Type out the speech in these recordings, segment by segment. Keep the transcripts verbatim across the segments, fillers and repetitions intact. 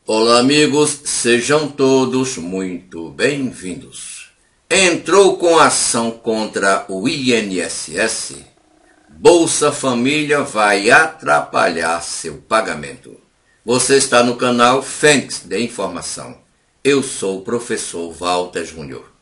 Olá amigos, sejam todos muito bem-vindos. Entrou com ação contra o I N S S? Bolsa Família vai atrapalhar seu pagamento. Você está no canal Fênix de Informação. Eu sou o professor Walter Júnior.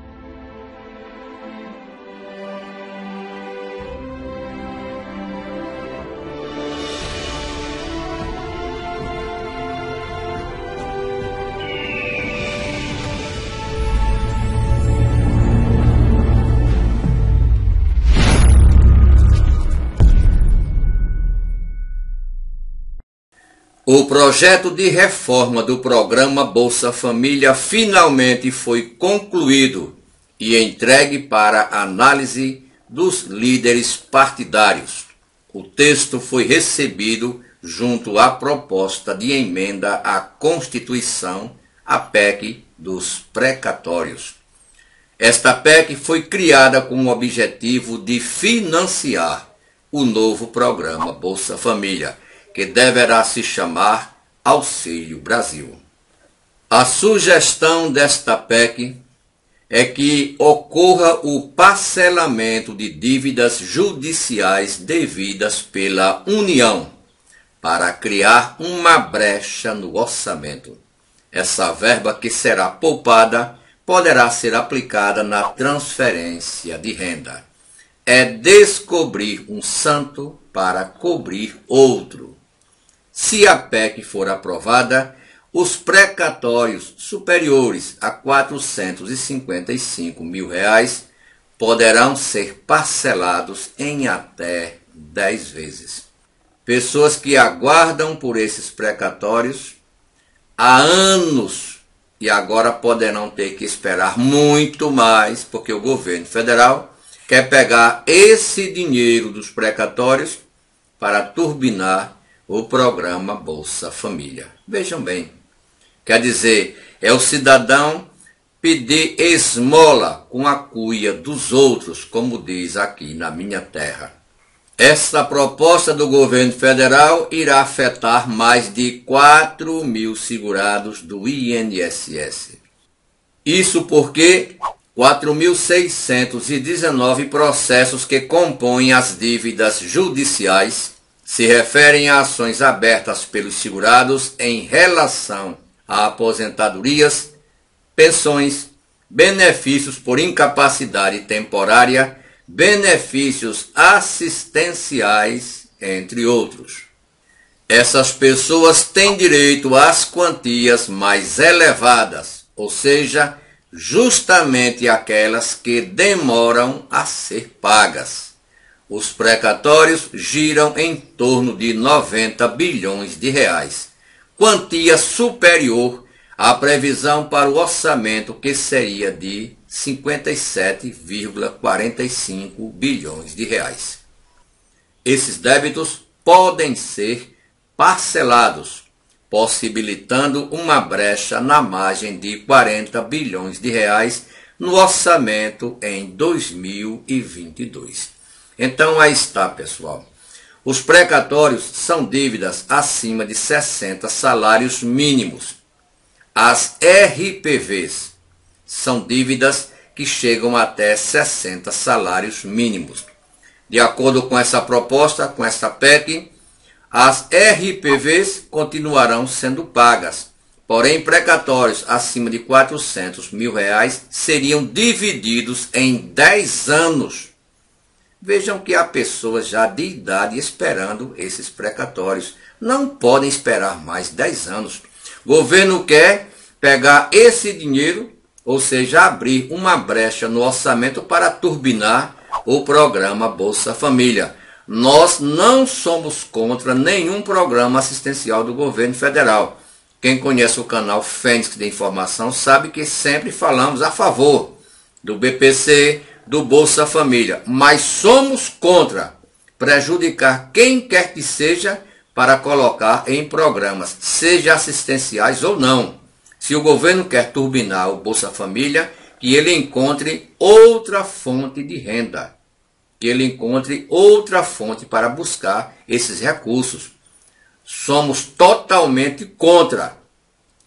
O projeto de reforma do programa Bolsa Família finalmente foi concluído e entregue para análise dos líderes partidários. O texto foi recebido junto à proposta de emenda à Constituição, a P E C dos precatórios. Esta P E C foi criada com o objetivo de financiar o novo programa Bolsa Família, que deverá se chamar Auxílio Brasil. A sugestão desta P E C é que ocorra o parcelamento de dívidas judiciais devidas pela União para criar uma brecha no orçamento. Essa verba que será poupada poderá ser aplicada na transferência de renda. É descobrir um santo para cobrir outro. Se a P E C for aprovada, os precatórios superiores a quatrocentos e cinquenta e cinco mil reais poderão ser parcelados em até dez vezes. Pessoas que aguardam por esses precatórios há anos e agora poderão ter que esperar muito mais, porque o governo federal quer pegar esse dinheiro dos precatórios para turbinar o programa Bolsa Família. Vejam bem, quer dizer, é o cidadão pedir esmola com a cuia dos outros, como diz aqui na minha terra. Esta proposta do governo federal irá afetar mais de quatro mil segurados do I N S S. Isso porque quatro mil seiscentos e dezenove processos que compõem as dívidas judiciais se referem a ações abertas pelos segurados em relação a aposentadorias, pensões, benefícios por incapacidade temporária, benefícios assistenciais, entre outros. Essas pessoas têm direito às quantias mais elevadas, ou seja, justamente aquelas que demoram a ser pagas. Os precatórios giram em torno de noventa bilhões de reais, quantia superior à previsão para o orçamento, que seria de cinquenta e sete vírgula quarenta e cinco bilhões de reais. Esses débitos podem ser parcelados, possibilitando uma brecha na margem de quarenta bilhões de reais no orçamento em dois mil e vinte e dois. Então aí está, pessoal. Os precatórios são dívidas acima de sessenta salários mínimos. As R P Vs são dívidas que chegam até sessenta salários mínimos. De acordo com essa proposta, com essa P E C, as R P Vs continuarão sendo pagas. Porém, precatórios acima de quatrocentos mil reais seriam divididos em dez anos. Vejam que há pessoas já de idade esperando esses precatórios. Não podem esperar mais dez anos. O governo quer pegar esse dinheiro, ou seja, abrir uma brecha no orçamento para turbinar o programa Bolsa Família. Nós não somos contra nenhum programa assistencial do governo federal. Quem conhece o canal Fênix de Informação sabe que sempre falamos a favor do B P C, do Bolsa Família, mas somos contra prejudicar quem quer que seja para colocar em programas, seja assistenciais ou não. Se o governo quer turbinar o Bolsa Família, que ele encontre outra fonte de renda, que ele encontre outra fonte para buscar esses recursos. Somos totalmente contra.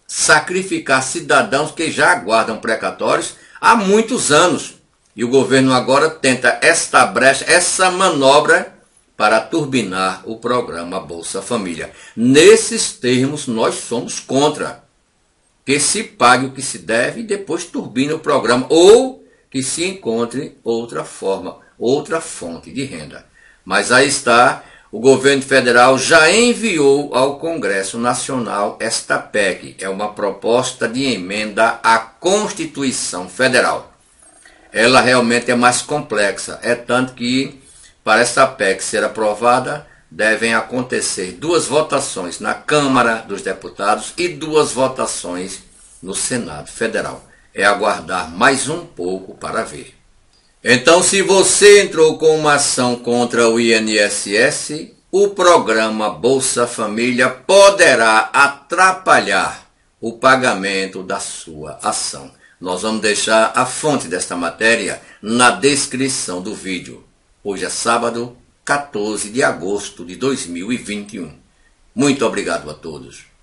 sacrificar cidadãos que já aguardam precatórios há muitos anos. E o governo agora tenta esta brecha, essa manobra para turbinar o programa Bolsa Família. Nesses termos, nós somos contra. Que se pague o que se deve e depois turbine o programa, ou que se encontre outra forma, outra fonte de renda. Mas aí está, o governo federal já enviou ao Congresso Nacional esta P E C, é uma proposta de emenda à Constituição Federal. Ela realmente é mais complexa, é tanto que, para esta P E C ser aprovada, devem acontecer duas votações na Câmara dos Deputados e duas votações no Senado Federal. É aguardar mais um pouco para ver. Então, se você entrou com uma ação contra o I N S S, o programa Bolsa Família poderá atrapalhar o pagamento da sua ação. Nós vamos deixar a fonte desta matéria na descrição do vídeo. Hoje é sábado, quatorze de agosto de dois mil e vinte e um. Muito obrigado a todos.